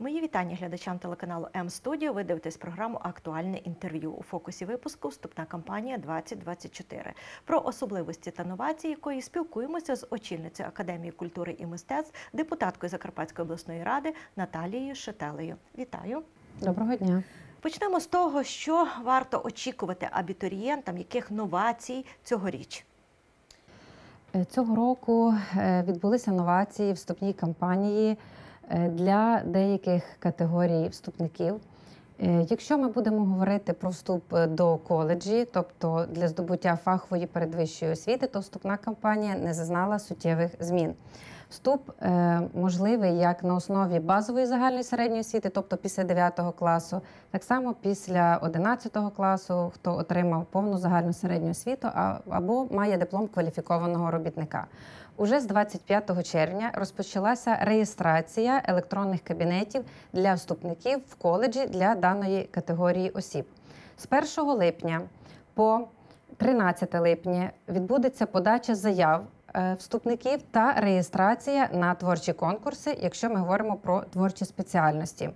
Мої вітання глядачам телеканалу М-студіо. Ви дивитесь програму «Актуальне інтерв'ю». У фокусі випуску вступна кампанія 2024. Про особливості та новації, якої спілкуємося з очільницею Академії культури і мистецтв, депутаткою Закарпатської обласної ради Наталією Шетелею. Вітаю. Доброго дня. Почнемо з того, що варто очікувати абітурієнтам, яких новацій цьогоріч. Цього року відбулися новації в вступній кампанії для деяких категорій вступників. Якщо ми будемо говорити про вступ до коледжі, тобто для здобуття фахової передвищої освіти, то вступна кампанія не зазнала суттєвих змін. Вступ можливий як на основі базової загальної середньої освіти, тобто після 9 класу, так само після 11 класу, хто отримав повну загальну середню освіту або має диплом кваліфікованого робітника. Уже з 25 червня розпочалася реєстрація електронних кабінетів для вступників в коледжі для даної категорії осіб. З 1 липня по 13 липня відбудеться подача заяв вступників та реєстрація на творчі конкурси, якщо ми говоримо про творчі спеціальності.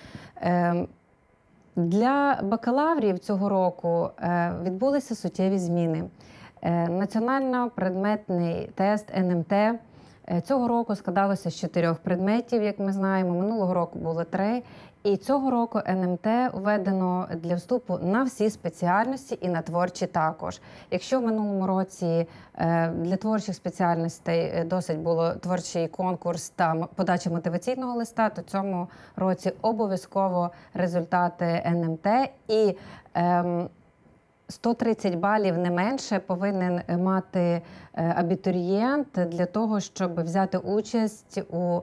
Для бакалаврів цього року відбулися суттєві зміни. Національно-предметний тест НМТ цього року складалося з 4 предметів, як ми знаємо. Минулого року було 3. І цього року НМТ введено для вступу на всі спеціальності і на творчі також. Якщо в минулому році для творчих спеціальностей досить було творчий конкурс та подача мотиваційного листа, то в цьому році обов'язково результати НМТ і 130 балів не менше повинен мати абітурієнт для того, щоб взяти участь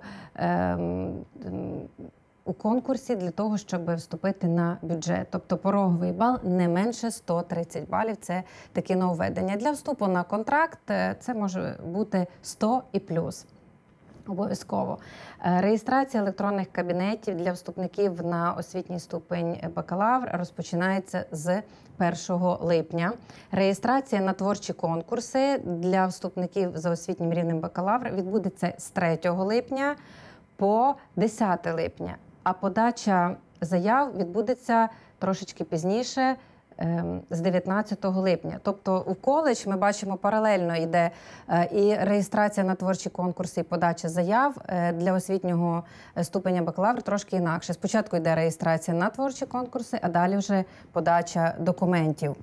у конкурсі, для того, щоб вступити на бюджет. Тобто пороговий бал не менше 130 балів. Це таке нововведення. Для вступу на контракт це може бути 100 і плюс. Обов'язково. Реєстрація електронних кабінетів для вступників на освітній ступень бакалавр розпочинається з 1 липня. Реєстрація на творчі конкурси для вступників за освітнім рівнем бакалавр відбудеться з 3 липня по 10 липня. А подача заяв відбудеться трошечки пізніше, з 19 липня. Тобто у коледж ми бачимо паралельно йде і реєстрація на творчі конкурси, і подача заяв. Для освітнього ступеня бакалавр трошки інакше. Спочатку йде реєстрація на творчі конкурси, а далі вже подача документів.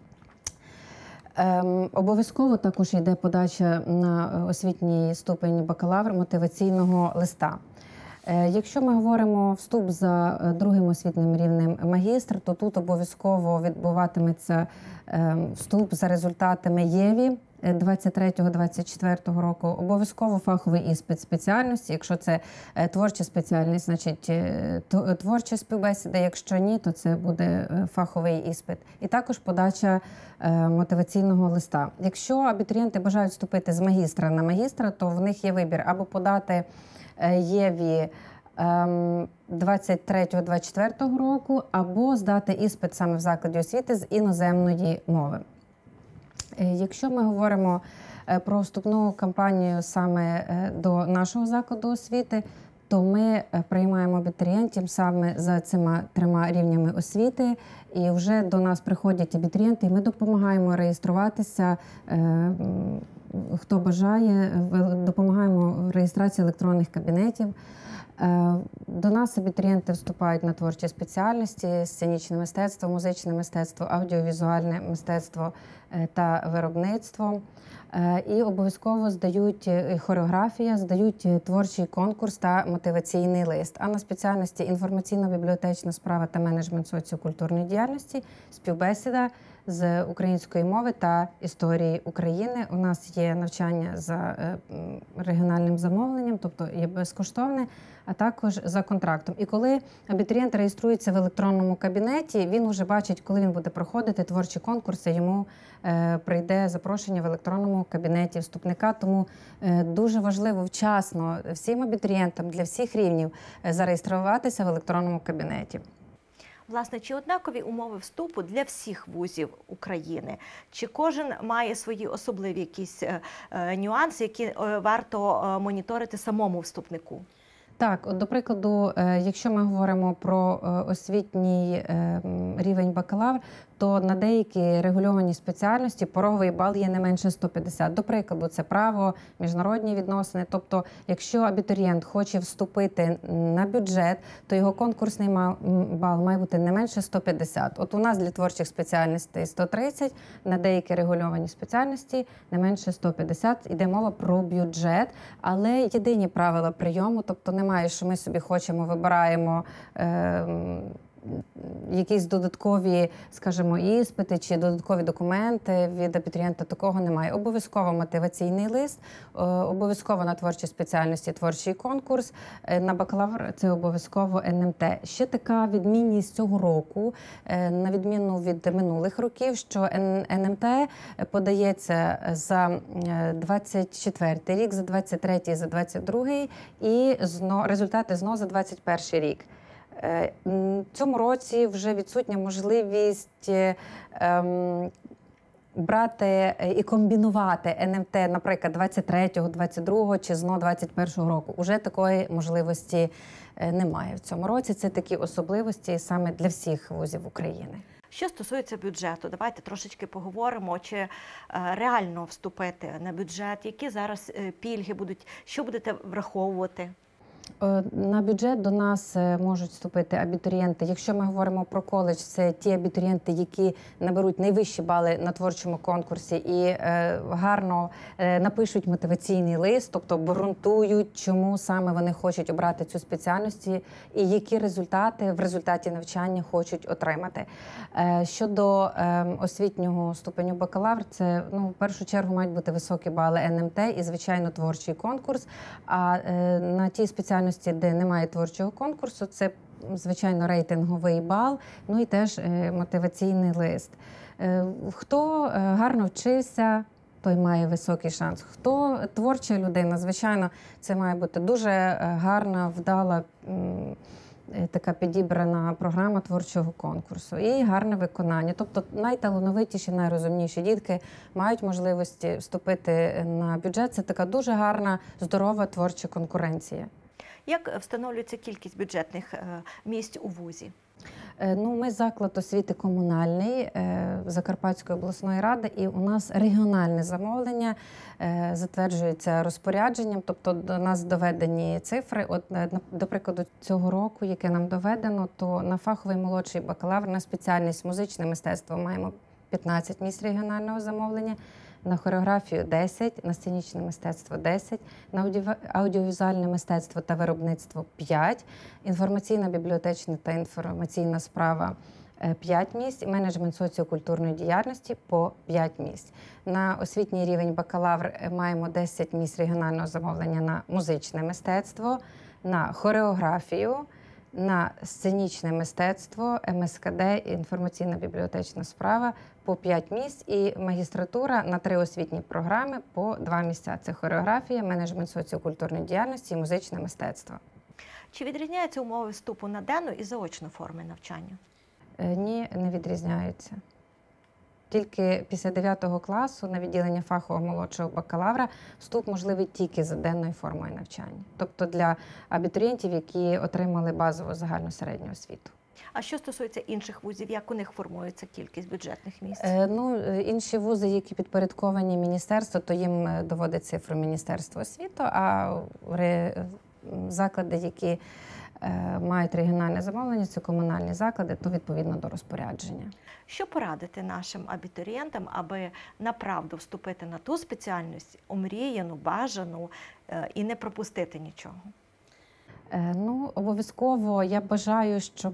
Обов'язково також йде подача на освітній ступень бакалавр мотиваційного листа. Якщо ми говоримо вступ за другим освітнім рівнем магістр, то тут обов'язково відбуватиметься вступ за результатами ЄВІ 23-24 року. Обов'язково фаховий іспит спеціальності. Якщо це творча спеціальність, значить творча співбесіда. Якщо ні, то це буде фаховий іспит. І також подача мотиваційного листа. Якщо абітурієнти бажають вступити з магістра на магістра, то в них є вибір або подати ЄВІ 23-24 року, або здати іспит саме в закладі освіти з іноземної мови. Якщо ми говоримо про вступну кампанію саме до нашого закладу освіти, то ми приймаємо абітурієнтів саме за цими 3 рівнями освіти, і вже до нас приходять абітурієнти, і ми допомагаємо реєструватися, хто бажає, допомагаємо в реєстрації електронних кабінетів. До нас абітурієнти вступають на творчі спеціальності: сценічне мистецтво, музичне мистецтво, аудіовізуальне мистецтво та виробництво. І обов'язково здають хореографія, здають творчий конкурс та мотиваційний лист. А на спеціальності інформаційно-бібліотечна справа та менеджмент соціокультурної діяльності співбесіда з української мови та історії України. У нас є навчання за регіональним замовленням, тобто є безкоштовне, а також за контрактом. І коли абітурієнт реєструється в електронному кабінеті, він вже бачить, коли він буде проходити творчі конкурси, йому прийде запрошення в електронному кабінеті вступника. Тому дуже важливо вчасно всім абітурієнтам для всіх рівнів зареєструватися в електронному кабінеті. Власне, чи однакові умови вступу для всіх вузів України? Чи кожен має свої особливі якісь нюанси, які варто моніторити самому вступнику? Так, от, до прикладу, якщо ми говоримо про освітній рівень бакалавр, то на деякі регульовані спеціальності пороговий бал є не менше 150. До прикладу, це право, міжнародні відносини. Тобто, якщо абітурієнт хоче вступити на бюджет, то його конкурсний бал має бути не менше 150. От у нас для творчих спеціальностей 130, на деякі регульовані спеціальності не менше 150. Іде мова про бюджет, але єдині правила прийому, тобто немає, що ми собі хочемо, вибираємо якісь додаткові, скажімо, іспити чи додаткові документи від абітурієнта, такого немає. Обов'язково мотиваційний лист, обов'язково на творчі спеціальності творчий конкурс, на бакалавр це обов'язково НМТ. Ще така відмінність цього року, на відміну від минулих років, що НМТ подається за 24 рік, за 23, за 22 і результати ЗНО за 21 рік. В цьому році вже відсутня можливість брати і комбінувати НМТ, наприклад, 23-го, 22-го чи ЗНО 21-го року. Уже такої можливості немає в цьому році. Це такі особливості саме для всіх вузів України. Що стосується бюджету, давайте трошечки поговоримо, чи реально вступити на бюджет, які зараз пільги будуть, що будете враховувати? На бюджет до нас можуть вступити абітурієнти. Якщо ми говоримо про коледж, це ті абітурієнти, які наберуть найвищі бали на творчому конкурсі і гарно напишуть мотиваційний лист, тобто обґрунтують, чому саме вони хочуть обрати цю спеціальність і які результати в результаті навчання хочуть отримати. Щодо освітнього ступеню бакалавр, це в першу чергу мають бути високі бали НМТ і, звичайно, творчий конкурс. А на тій спеціальності, де немає творчого конкурсу, це, звичайно, рейтинговий бал, ну і теж мотиваційний лист. Хто гарно вчився, той має високий шанс. Хто творча людина, звичайно, це має бути дуже гарна, вдала, така підібрана програма творчого конкурсу і гарне виконання. Тобто найталановитіші, найрозумніші дітки мають можливості вступити на бюджет. Це така дуже гарна, здорова творча конкуренція. Як встановлюється кількість бюджетних місць у вузі? Ми заклад освіти комунальний Закарпатської обласної ради, і у нас регіональне замовлення затверджується розпорядженням, тобто до нас доведені цифри. От, до прикладу, цього року, яке нам доведено, то на фаховий молодший бакалавр на спеціальність музичне мистецтво маємо 15 місць регіонального замовлення, на хореографію 10, на сценічне мистецтво 10, на аудіовізуальне мистецтво та виробництво 5, інформаційна, бібліотечна та інформаційна справа 5 місць, менеджмент соціокультурної діяльності по 5 місць. На освітній рівень бакалавр маємо 10 місць регіонального замовлення на музичне мистецтво, на хореографію, на сценічне мистецтво, МСКД, інформаційна бібліотечна справа по 5 місць і магістратура на 3 освітні програми по 2 місця. Це хореографія, менеджмент соціокультурної діяльності і музичне мистецтво. Чи відрізняються умови вступу на денну і заочну форми навчання? Ні, не відрізняються. Тільки після 9 класу на відділення фахового молодшого бакалавра вступ можливий тільки за денною формою навчання. Тобто для абітурієнтів, які отримали базову загальну середню освіту. А що стосується інших вузів, як у них формується кількість бюджетних місць? Інші вузи, які підпорядковані міністерству, то їм доводить цифру Міністерства освіти, а заклади, які мають регіональне замовлення, це комунальні заклади, то відповідно до розпорядження. Що порадити нашим абітурієнтам, аби направду вступити на ту спеціальність, омріяну, бажану, і не пропустити нічого? Обов'язково я бажаю, щоб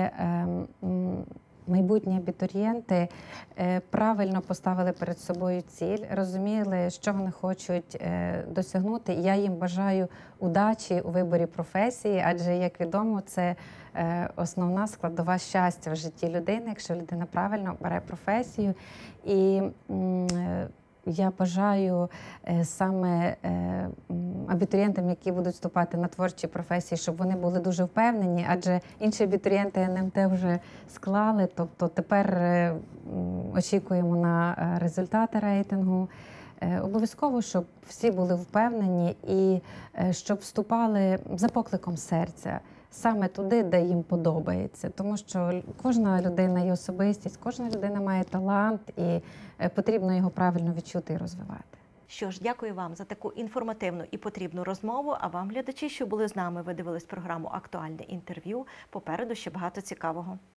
майбутні абітурієнти правильно поставили перед собою ціль, розуміли, що вони хочуть досягнути. Я їм бажаю удачі у виборі професії, адже, як відомо, це основна складова щастя в житті людини, якщо людина правильно обере професію. І я бажаю саме абітурієнтам, які будуть вступати на творчі професії, щоб вони були дуже впевнені, адже інші абітурієнти НМТ вже склали, тобто тепер очікуємо на результати рейтингу. Обов'язково, щоб всі були впевнені і щоб вступали за покликом серця, саме туди, де їм подобається. Тому що кожна людина є особистість, кожна людина має талант і потрібно його правильно відчути і розвивати. Що ж, дякую вам за таку інформативну і потрібну розмову, а вам, глядачі, що були з нами, ви дивились програму «Актуальне інтерв'ю». Попереду ще багато цікавого.